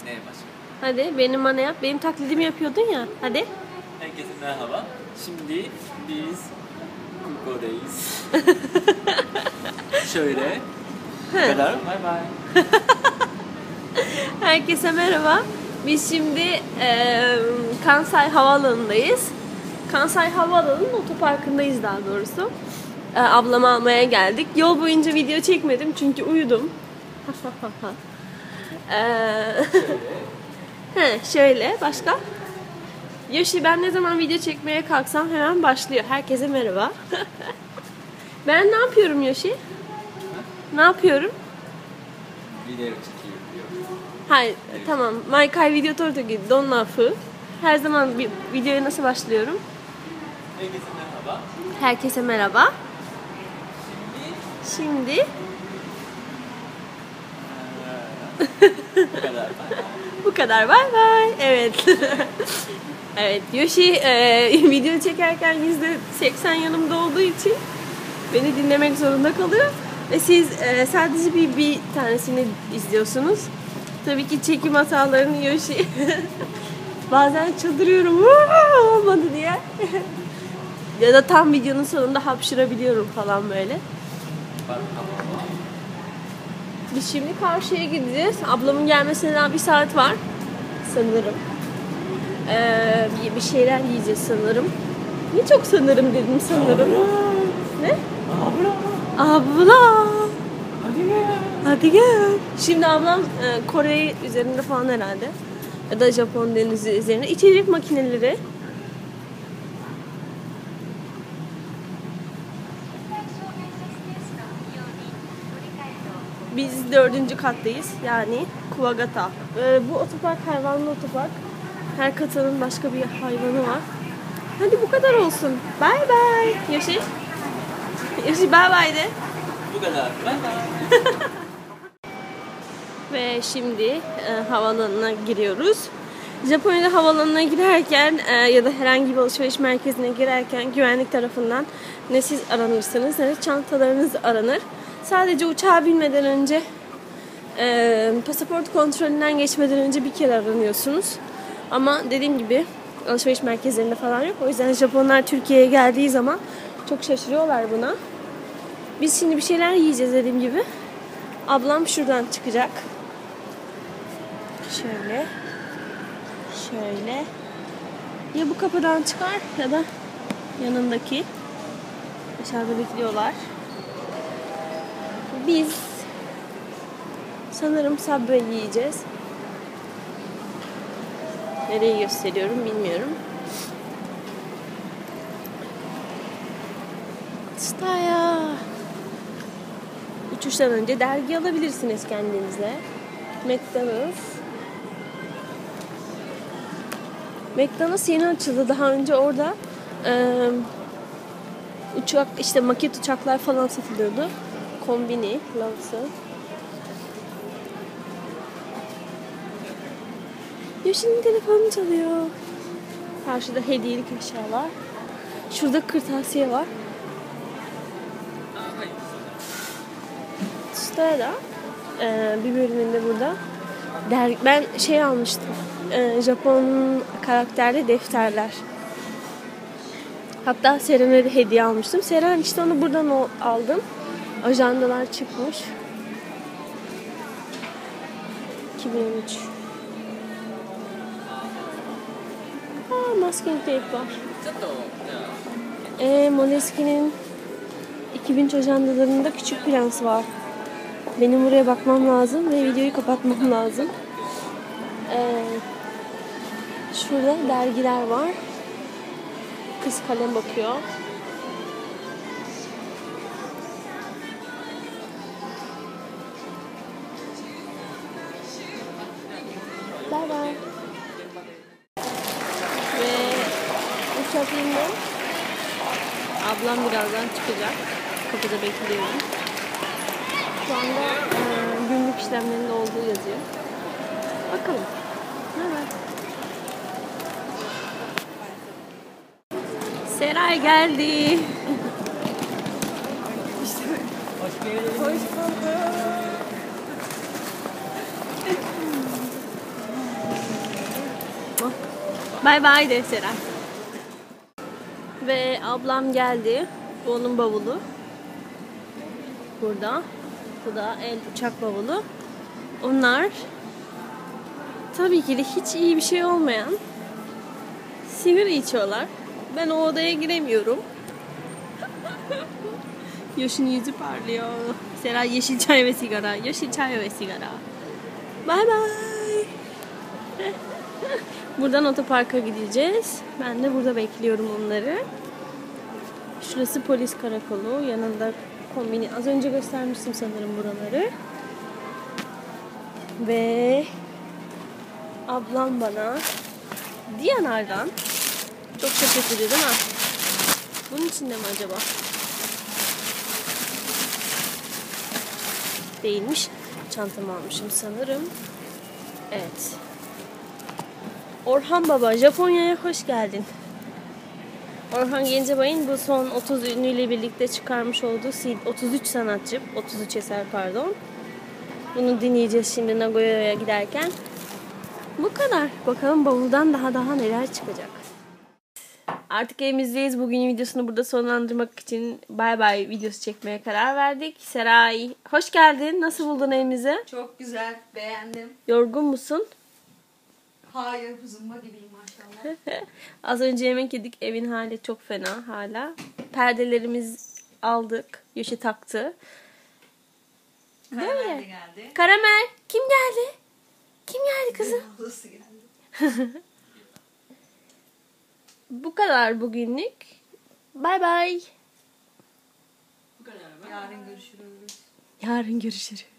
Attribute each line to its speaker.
Speaker 1: Neye başlayalım?
Speaker 2: Hadi benim bana yap. Benim taklidimi yapıyordun ya. Hadi.
Speaker 1: Herkese merhaba. Şimdi biz Kuko'dayız. Şöyle. Bu kadar. Bye bye.
Speaker 2: Herkese merhaba. Biz şimdi Kansai Havaalanı'ndayız. Kansai Havaalanı'nın otoparkındayız daha doğrusu. Ablamı almaya geldik. Yol boyunca video çekmedim çünkü uyudum. Şöyle. Başka? Yoshi, ben ne zaman video çekmeye kalksam hemen başlıyor. Herkese merhaba. Ben ne yapıyorum Yoshi? Ne yapıyorum?
Speaker 1: Video çekiyor.
Speaker 2: Hayır, tamam. Maikai video tortogi donnafu. Her zaman bir videoya nasıl başlıyorum?
Speaker 1: Herkese merhaba.
Speaker 2: Herkese merhaba. Şimdi
Speaker 1: Bu kadar.
Speaker 2: bu kadar. Bay bay. Evet. Evet, Yoshi video çekerken %80 yanımda olduğu için beni dinlemek zorunda kalıyor. Ve siz sadece bir tanesini izliyorsunuz. Tabii ki çekim hatalarını Yoshi. Bazen çıldırıyorum olmadı diye. Ya da tam videonun sonunda hapşırabiliyorum falan böyle. Biz şimdi karşıya gideceğiz. Ablamın gelmesine daha bir saat var sanırım. Bir şeyler yiyeceğiz sanırım. Niye çok sanırım dedim sanırım. Ne? Abla.
Speaker 1: Hadi gel.
Speaker 2: Hadi gel. Şimdi ablam Kore üzerinde falan herhalde. Ya da Japon denizi üzerinde. İçecek makineleri. Biz 4. kattayız. Yani Kuwagata. Bu otopark hayvanlı otopark. Her katının başka bir hayvanı var. Hadi bu kadar olsun. Bye bye. Yoshi. Yoshi bye bye de.
Speaker 1: Bu kadar. Bye bye.
Speaker 2: Ve şimdi havaalanına giriyoruz. Japonya'da havaalanına girerken ya da herhangi bir alışveriş merkezine girerken güvenlik tarafından ne siz aranırsınız ne de çantalarınız aranır. Sadece uçağa binmeden önce pasaport kontrolünden geçmeden önce bir kere aranıyorsunuz. Ama dediğim gibi alışveriş merkezlerinde falan yok. O yüzden Japonlar Türkiye'ye geldiği zaman çok şaşırıyorlar buna. Biz şimdi bir şeyler yiyeceğiz dediğim gibi. Ablam şuradan çıkacak. Şöyle. Şöyle. Ya bu kapıdan çıkar ya da yanındaki. Dışarıda bekliyorlar. Biz sanırım Subway yiyeceğiz. Nereyi gösteriyorum bilmiyorum. Staya. Uçuştan önce dergi alabilirsiniz kendinize. McDonald's yeni açıldı. Daha önce orada uçak, işte maket uçaklar falan satılıyordu. Kombini, lavası. Yoshi'nin telefonu çalıyor. Karşıda hediyelik eşyalar. Şurada kırtasiye var. Sta'da bir bölümünde burada ben şey almıştım. Japon karakterli defterler. Hatta Seren'e de hediye almıştım. Seren işte onu buradan aldım. Ajandalar çıkmış. 2013. Masking tape var. Måneskin'in 2000 ajandalarında Küçük Prens var. Benim buraya bakmam lazım ve videoyu kapatmam lazım. Şurada dergiler var. Kız kalem bakıyor. Bye bye. Ve uçak indi. Ablam birazdan çıkacak. Kapıda bekliyorum. Şu anda günlük işlemlerinde olduğu yazıyor. Bakalım. Evet. Seray geldi. Hoş bulduk. Bay bay de Seray. Ve ablam geldi. Bu onun bavulu. Burada. Bu da el uçak bavulu. Onlar tabii ki de hiç iyi bir şey olmayan sigara içiyorlar. Ben o odaya giremiyorum. Yoş'un yüzü parlıyor. Seray yeşil çay ve sigara. Yeşil çay ve sigara. Bay bay. Buradan otoparka gideceğiz. Ben de burada bekliyorum onları. Şurası polis karakolu. Yanında kombini. Az önce göstermiştim sanırım buraları. Ve ablam bana Diyanar'dan çok şakası değil mi? Bunun içinde mi acaba? Değilmiş. Çantamı almışım sanırım. Evet. Orhan Baba, Japonya'ya hoş geldin. Orhan Gencebay'ın bu son 30 ünlüyle birlikte çıkarmış olduğu 33 sanatçı, 33 eser pardon. Bunu dinleyeceğiz şimdi Nagoya'ya giderken. Bu kadar. Bakalım bavuldan daha neler çıkacak. Artık evimizdeyiz. Bugünün videosunu burada sonlandırmak için bay bay videosu çekmeye karar verdik. Seray, hoş geldin. Nasıl buldun evimizi?
Speaker 3: Çok güzel, beğendim.
Speaker 2: Yorgun musun?
Speaker 3: Hayır, zımba gibiyim maşallah.
Speaker 2: Az önce yemek yedik. Evin hali çok fena hala. Perdelerimiz aldık. Yoşi taktı.
Speaker 3: Karamel de
Speaker 2: Böyle.
Speaker 3: geldi.
Speaker 2: Karamel. Kim geldi? Kim geldi kızım?
Speaker 3: Ablası geldi.
Speaker 2: Bu kadar bugünlük. Bay bay.
Speaker 1: Bu kadar mı?
Speaker 3: Yarın görüşürüz.
Speaker 2: Yarın görüşürüz.